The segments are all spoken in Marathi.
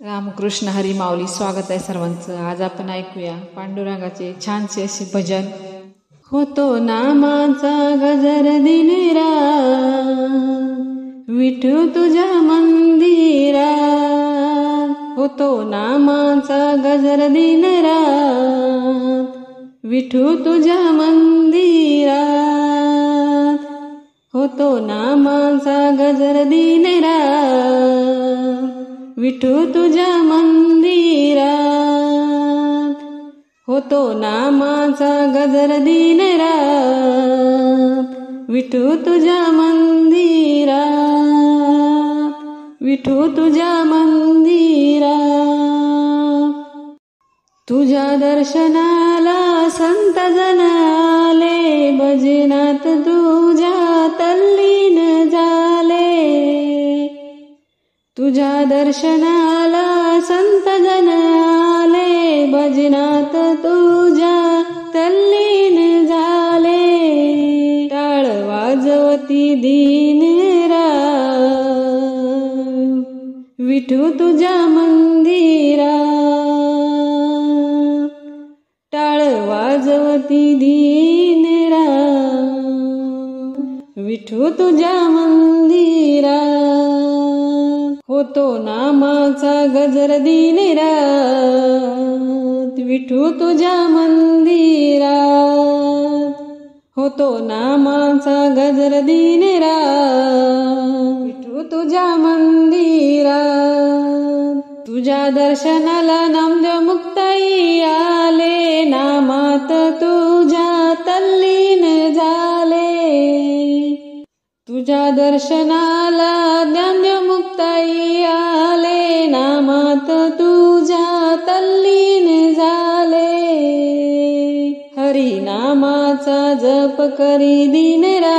रामकृष्ण हरी माऊली. स्वागत आहे सर्वांचं. आज आपण ऐकूया पांडुरंगाचे छानसे असे भजन. होतो नामाचा गजर दिनेरा, विठू तुझ्या मंदिरा. होतो नामाचा गजर दिनेरा, विठू तुझ्या मंदिरा. होतो नामाचा गजर दिनेरा, विठू तुझ्या मंदिरा. होतो नामाचा गजर दिनेरा, विठू तुझ्या मंदिरा. विठू तुझ्या मंदिरा. तुझ्या दर्शनाला संत जन आले, भजनात तुझ्या तल्लीन झाले. तुझ्या दर्शनाला संत जन आले, भजनात तुझ्या तल्लीन झाले. टाळ वाजवती दिनेरा, विठू तुझ्या मंदिरा. टाळ वाजवती दिनेरा, विठू तुझ्या मंदिरा. होतो नामाचा गजर दिनेरा, विठू तुझ्या मंदिरा. होतो नामाचा गजर दिनेरा, विठू तुझ्या मंदिरा. तुझ्या दर्शनाला नामदेव मुक्ताई आले, नामात तुझ्या तल्लीन झाले. तुझ्या दर्शनाला ज्ञानदेव मुक्ताई आले, नामात तुझ्या तल्लीन झाले. हरी नामाचा जप करी दिनेरा,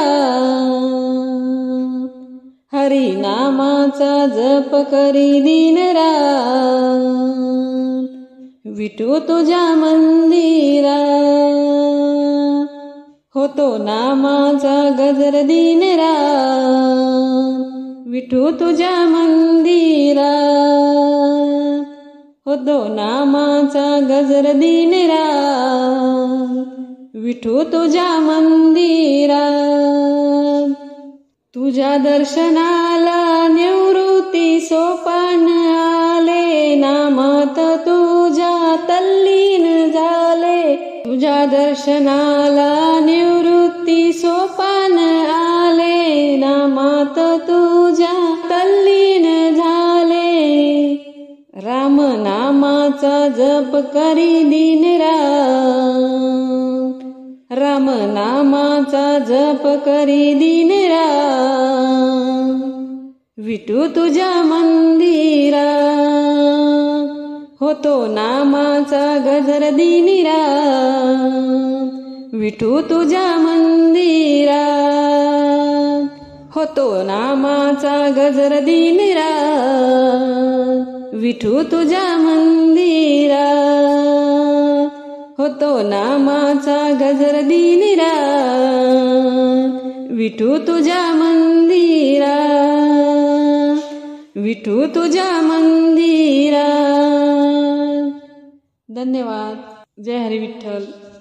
हरी नामाचा जप करी दिनेरा. विठू तुझ्या मंदिरा. होतो नामाचा गजर दिनेरा, विठू तुझ्या मंदिरा. होतो नामाचा गजर दिनेरा, विठू तुझ्या मंदिरा. तुझ्या दर्शनाला निवृत्ती सोपान आले, नामात तुझ्या तल्लीन झाले. तुझ्या दर्शनाला निवृत्ती सोपान आले, नामात तुझ्या तल्लीन झाले. राम नामाचा जप करी दिनेरा, राम नामाचा जप करी दिनेरा. विठू तुझ्या मंदिरा. होतो नामाचा गजर दिनेरा, विठू तुझ्या मंदिरा. होतो नामाचा गजर दिनेरा, विठू तुझ्या मंदिरा. होतो नामाचा गजर दिनेरा, विठू तुझ्या मंदिरा. विठू तुझ्या मंदिरा. धन्यवाद. जय हरी विठ्ठल.